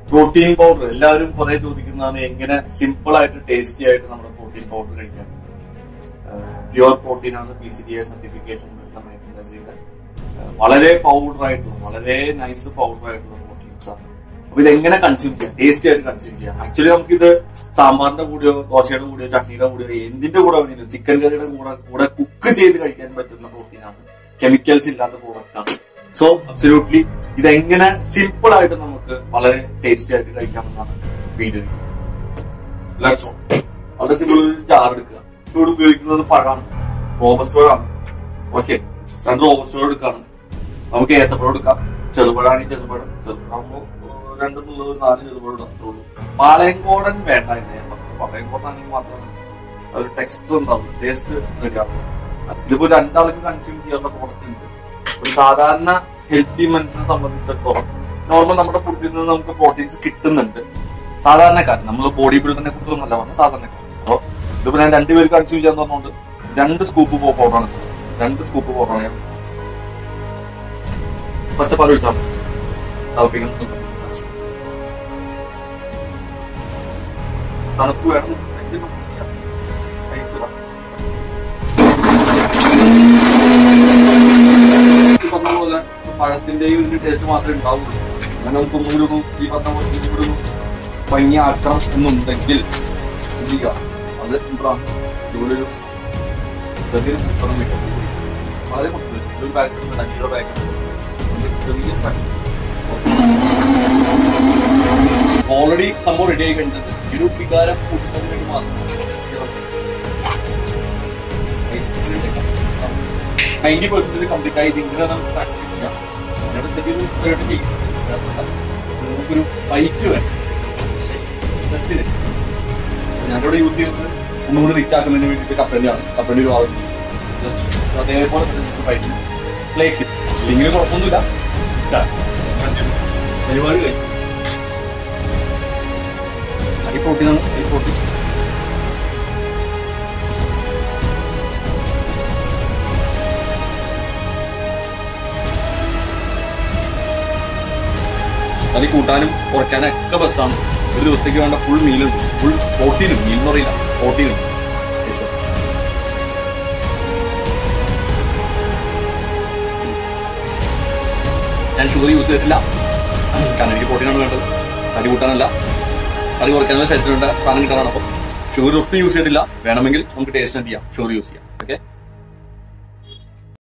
Protein powder എല്ലാവരും കുറെ ചോദിക്കുന്നതാണ്, എങ്ങനെ സിമ്പിൾ ആയിട്ട് ടേസ്റ്റി ആയിട്ട് നമ്മുടെ പ്രോട്ടീൻ പൗഡർ കഴിക്കാൻ. പ്യുവർ പ്രോട്ടീൻ ആണ്, PCDA സർട്ടിഫിക്കേഷൻ വരുന്ന മൈക്രോനസിയുടെ വളരെ പൗഡർ ആയിട്ടുള്ള, വളരെ നൈസ് പൗഡർ ആയിട്ടുള്ള പ്രോട്ടീൻസ് ആണ്. അപ്പൊ ഇതെങ്ങനെ കൺസ്യൂം ചെയ്യാം, ടേസ്റ്റി ആയിട്ട് കൺസ്യൂം ചെയ്യാം. ആക്ച്വലി നമുക്കിത് സാമ്പാറിന്റെ കൂടെയോ ദോശയുടെ കൂടെയോ ചട്നിയുടെ കൂടെയോ എന്തിന്റെ കൂടെ വേണമെങ്കിലും, ചിക്കൻ കറിയുടെ കൂടെ കുക്ക് ചെയ്ത് കഴിക്കാൻ പറ്റുന്ന പ്രോട്ടീനാണ്, കെമിക്കൽസ് ഇല്ലാത്ത പ്രോഡക്റ്റ് ആണ്. സോ അബ്സല്യൂട്ട്ലി ഇതെങ്ങനെ സിമ്പിൾ ആയിട്ട് നമുക്ക് വളരെ ടേസ്റ്റി ആയിട്ട് കഴിക്കാമെന്നാണ് വീഡിയോ. വളരെ സിമ്പിൾ. ജാർ എടുക്കുക. ഇവിടെ ഉപയോഗിക്കുന്നത് പഴമാണ്, റോബസ്റ്റോളാണ്. ഓക്കെ, 2 റോബസ്റ്റോൾ എടുക്കാണ്. നമുക്ക് ഏത്തപ്പഴം എടുക്കാം. ചെറുപഴാണെങ്കിൽ ചെറുപഴം 2 എന്നുള്ളത് 4 ചെറുപഴം അത്രേ ഉള്ളൂ. പാളയംകോടൻ വേണ്ട എന്ന് ഞാൻ പറഞ്ഞു. പാളയംകോടൻ ആണെങ്കിൽ മാത്രമേ ഒരു ടെക്സ്റ്റർ ഉണ്ടാവും, ടേസ്റ്റ് റെഡിയാവും. ഇതിപ്പോ 2 ആൾക്ക് കൺസ്യൂം ചെയ്യാനുള്ള പ്രോഡക്റ്റ് ഉണ്ട്. ഒരു സാധാരണ ഹെൽത്തി മനുഷ്യനെ സംബന്ധിച്ചിടത്തോളം നോർമൽ നമ്മുടെ ഫുഡിൽ നിന്ന് നമുക്ക് പ്രോട്ടീൻസ് കിട്ടുന്നുണ്ട്. സാധാരണക്കാരൻ, നമ്മൾ ബോഡി ബിൽഡറിനെ കുറിച്ചൊന്നല്ല പറഞ്ഞത്, സാധാരണക്കാരൻ. അപ്പൊ ഇതിപ്പോ ഞാൻ 2 പേര് കൺസ്യൂം ചെയ്യാൻ പറഞ്ഞുകൊണ്ട് 2 സ്കൂപ്പ് പൗഡറാണ്. 2 സ്കൂപ്പ് പൗഡറാണ്. പച്ചപ്പാൽ ഒഴിച്ചാൽ തിളപ്പിക്കുന്നത്. തണുപ്പ് വേണം പറഞ്ഞ പോലെ പഴത്തിന്റെയും ഇതിന്റെ ടേസ്റ്റ് മാത്രമേ ഉണ്ടാവുള്ളൂ. അങ്ങനെ നമുക്ക് ഒന്നുകൂടി ഈ പറഞ്ഞ പോലെ ഭംഗിയാക്കണം എന്നുണ്ടെങ്കിൽ ചെയ്യുക. അത് സിമ്പിളാണ്. ഇതുപോലെ വളരെ ഒരു പാക്കറ്റ് 2 പാക്കറ്റ് ഓൾറെഡി സംഭവം റെഡി ആയി കഴിഞ്ഞിട്ടുണ്ട്. ഒരു വികാരം കൂട്ടുന്നതിന് വേണ്ടി മാത്രം 90% കംപ്ലീറ്റ് ആയി. ഇങ്ങനെ നമുക്ക് പ്രാക്ടീസ് ചെയ്യാം. നമുക്കൊരു ബൈക്ക് വേണം ജസ്റ്റിന്. ഞാനിവിടെ യൂസ് ചെയ്യുന്നത് ഒന്നുകൂടി റിച്ച് ആക്കുന്നതിന് വേണ്ടിയിട്ട് കപ്പലിയാണ്. കപ്പലിന്റെ ഒരു ആവശ്യം ജസ്റ്റ് അതേപോലെ ബൈക്ക് ഫ്ലേക്സ് ഇല്ലെങ്കിൽ കുഴപ്പമൊന്നുമില്ല. പരിപാടി കഴിഞ്ഞു. ഹൈ പ്രോട്ടീനാണ്. ഹൈ പ്രോട്ടീൻ അത് കൂട്ടാനും കുറയ്ക്കാനൊക്കെ ബെസ്റ്റാണ്. ഒരു ദിവസത്തേക്ക് വേണ്ട ഫുൾ മീലുണ്ട്. ഫുൾ പ്രോട്ടീനും, മീൽ എന്ന് പറയില്ല, പ്രോട്ടീനും. ഞാൻ ഷുഗർ യൂസ് ചെയ്തിട്ടില്ല, കാരണം എനിക്ക് പ്രോട്ടീനാണ് വേണ്ടത്. തടി കൂട്ടാനല്ല, തടി കുറയ്ക്കാനുള്ള ശരീരത്തിലുണ്ട് സാധനം കിട്ടാനാണ്. അപ്പം ഷുഗർ ഒട്ടും യൂസ് ചെയ്തിട്ടില്ല. വേണമെങ്കിൽ നമുക്ക് ടേസ്റ്റ് ചെയ്യാം, ഷുഗർ യൂസ് ചെയ്യാം. ഓക്കെ.